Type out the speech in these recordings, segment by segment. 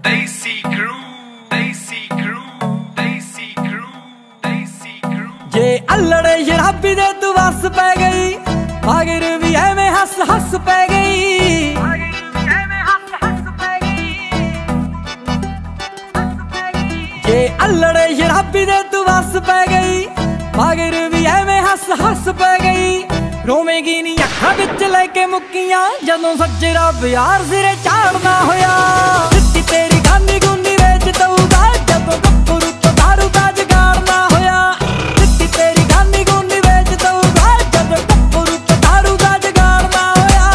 Desi crew, Desi crew, Desi crew, Desi crew। जे अल्लड़े शराबी दे तू बस पै गई, मगर भी एवें हस हस पै गई। जे अल्लड़े शराबी दे तू बस पै गई, मगर भी एवें हस हस पै गई। रोवेगी नी अखां विच लेके मुक्कियां, जदों सज्जरा प्यार सिरे चाड़ना होया। दित्ती तेरी गानी गुनी वेच दऊगा, जदों गप्परू तो दारू दा जगाड़ना होया। दित्ती तेरी गानी गुनी वेच दऊगा, जदों गप्परू तो दारू दा जगाड़ना होया।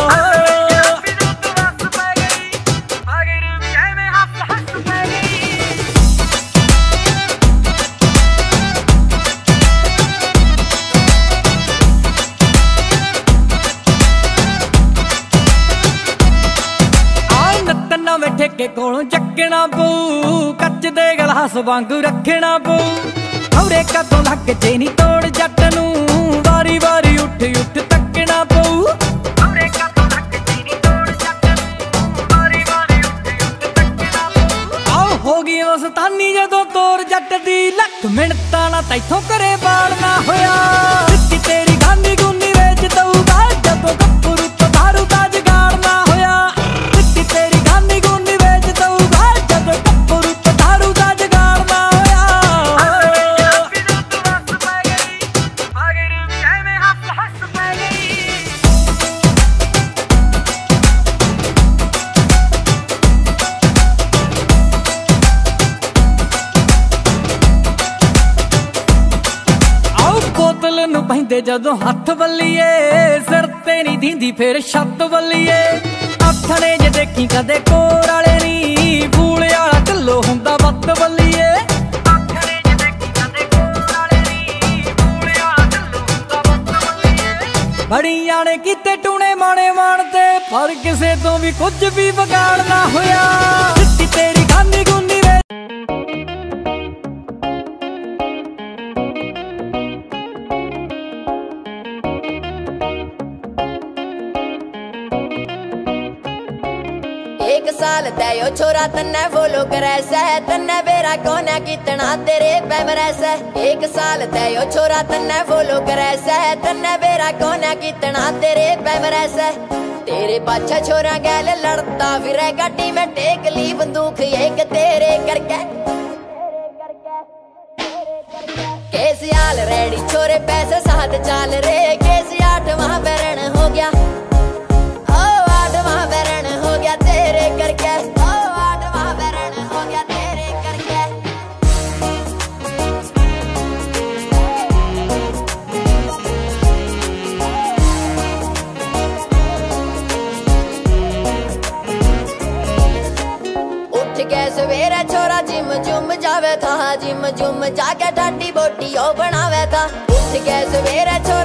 नवें ठेके कोलों चकना पऊ, कच दे गलास वांगू रखना पऊ। खौरे कदों लग जे नी तोड़ जट नूं, वारी वारी उठ उठ तकना पऊ। खौरे कदों लग जे नी तोड़ जट नूं, वारी वारी उठ उठ तकना पऊ। आओ हो गई मस्तानी जदों तोड़ जट दी, लख मिनटां ना तैथों करे बाड़ना होया। दित्ती तेरी गानी गुनी वेच दऊगा, जदों गप्परू तो दारू दा जगाड़ना होया। दित्ती तेरी गानी गुनी वेच दऊगा, जदों गप्परू तो दारू दा जगाड़ना होया। बोतल नूं बहिंदे जदों हथ बल्लीए, सिर ते नी दींदी फिर छत बल्लीए। आथणे जे देखी कदे कोर वाले नी, फूल वाला ढिल्लो हुंदा वत बल्लीए। आथणे जे देखी कदे कोर वाले नी, फूल वाला ढिल्लो हुंदा वत बल्लीए। बड़ियां ने कीते टूणे माणे माणते, पर किसे तो भी कुछ भी बिगाड़ना होया। दित्ती तेरी गानी गुनी वे एक साल तैयो छोरा तन्ने फॉलो करे सह, तन्ने बेरा कोने कितना तेरे पैमरे सह। एक साल तैयो छोरा तन्ने फॉलो करे सह, तन्ने बेरा कोने कितना तेरे पैमरे सह। तेरे पाछा छोरा गैल लड़ता फिरे, गाड़ी में टेक ली बंदूक एक तेरे करके। केस आल रेडी छोरे पैसे साथ चाल रे, केस 8वां बैरन हो गया, ओ 8वां बैरन हो गया तेरे करके, ओ 8वां बैरन हो गया तेरे करके। उठ के सवेरे छोरा जिम जुम जावे था, जिम जुम जाके ठाडी बोटी ओ बनावे था। उठ के सवेरे छोरा